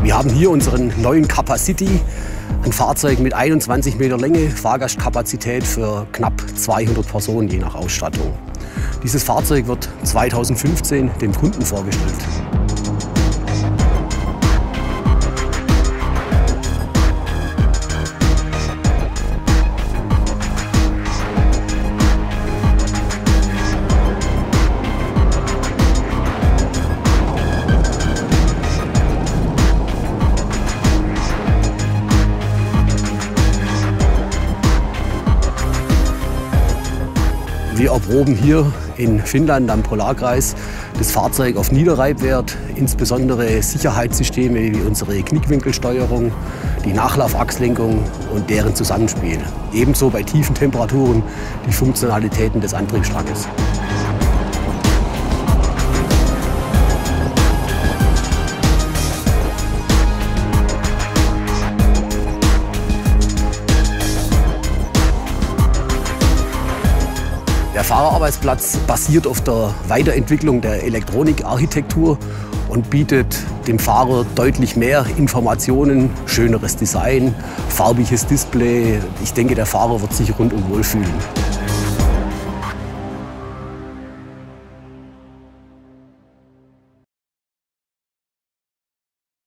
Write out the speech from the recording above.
Wir haben hier unseren neuen Capacity, ein Fahrzeug mit 21 Meter Länge, Fahrgastkapazität für knapp 200 Personen je nach Ausstattung. Dieses Fahrzeug wird 2015 dem Kunden vorgestellt. Wir erproben hier in Finnland am Polarkreis das Fahrzeug auf Niederreibwert, insbesondere Sicherheitssysteme wie unsere Knickwinkelsteuerung, die Nachlaufachslenkung und deren Zusammenspiel. Ebenso bei tiefen Temperaturen die Funktionalitäten des Antriebsstranges. Der Fahrerarbeitsplatz basiert auf der Weiterentwicklung der Elektronikarchitektur und bietet dem Fahrer deutlich mehr Informationen, schöneres Design, farbiges Display. Ich denke, der Fahrer wird sich rundum wohlfühlen.